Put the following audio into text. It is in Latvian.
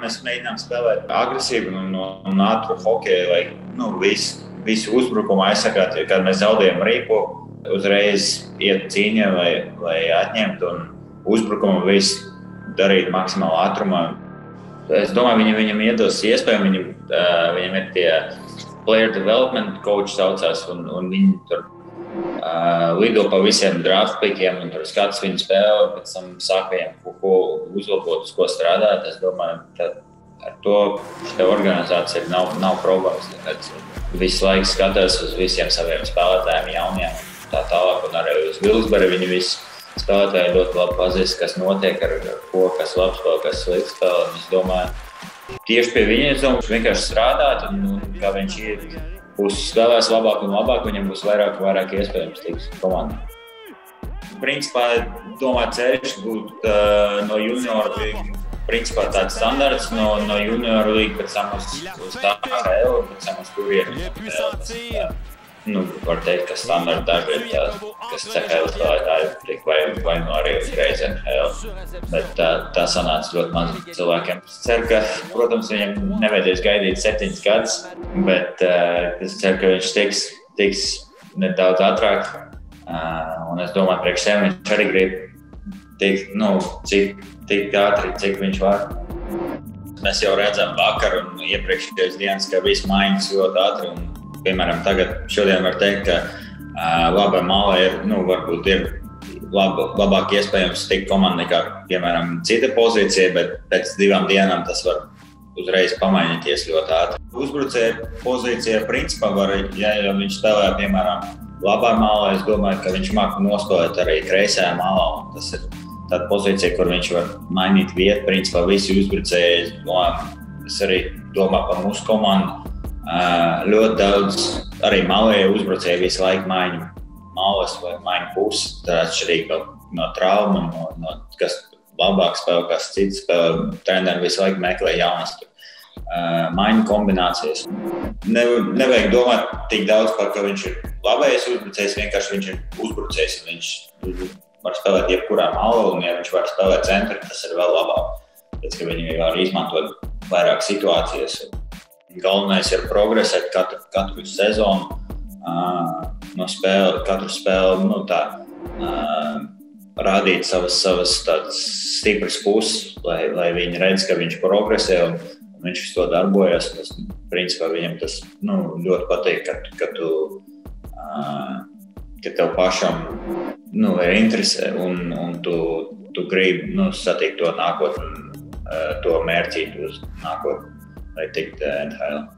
mēs mēģinām spēlēt agresīvu un ātru hokeju, lai visu uzbrukumu aizsargāt. Kad mēs zaudējam rīpu, uzreiz iet cīņā, lai atņemtu un uzbrukumu visu darīt maksimāli ātrumā. Es domāju, viņam iedos iespēju, viņam ir tie player development coach saucās, un viņi tur lido pa visiem draft pickiem, un tur skats viņu spēli, pēc tam sāk viņiem ko uzlabot, uz ko strādāt. Es domāju, tad ar to šī organizācija nav problēmas. Visu laiku skatās uz visiem saviem spēlētājiem jauniem, tā tālāk, un arī uz Vilsberi viņi visi spēlētāji ļoti labi pazīst, kas notiek ar ko, kas labs spēlē, kas slikts spēlē. Es domāju, tieši pie viņa vienkārši strādāt, un kā viņš spēlēs labāk un labāk, viņam būs vairāk iespējams tiks komandai. Principā, domāju, ceļš būtu no junioru līga, principā tāds standarts no junioru līga, pēc tam uz tā KL, pēc tam uz kurienu. Var teikt, ka standarta dažreiz kas CHL spēlētāji tiek vai arī uzreiz NHL. Bet tā sanāca ļoti maz cilvēkiem. Es ceru, ka, protams, viņam nevajadzēs gaidīt 7 gadus, bet es ceru, ka viņš tiks nedaudz ātrāk. Un es domāju, priekš sevi viņš arī grib tik ātri, cik viņš var. Mēs jau redzam vakar un iepriekšējās dienas, ka viss mainās ļoti ātri. Piemēram, šodien var teikt, ka labai malai varbūt ir labāk iespējams tikt komanda nekā, piemēram, cita pozīcija, bet pēc 2 dienām tas var uzreiz pamainīties ļoti ātri. Uzbrucēja pozīcija principā var, ja viņš spēlē, piemēram, labai malā, es domāju, ka viņš māk nospēlēt arī kreisajā malā. Tas ir tāda pozīcija, kur viņš var mainīt vietu, principā visi uzbrucēji. Es arī domāju par mūsu komandu. Ļoti daudz arī malēja uzbrucēji visu laiku maina malas vai maina puses. Tā atšķirīga no trauma, no kas labāk spēlē, kas cits spēlē. Treneri visu laiku meklē jaunas maina kombinācijas. Nevajag domāt tik daudz par, ka viņš ir labējais uzbrucējs, vienkārši viņš ir uzbrucējs. Viņš var spēlēt jebkurā malā, un ja viņš var spēlēt centru, tas ir vēl labāk. Tāpēc, ka viņi var izmantot vairāk situācijas. Galvenais ir progresēt katru sezonu, katru spēli, rādīt savas tādas stipras puses, lai viņi redz, ka viņš progresē un viņš to darbojas. Principā viņam tas ļoti patīk, ka tev pašam ir interese un tu gribi satikt to nākotni, to mērķīt uz nākotni. Lai tikt NHL.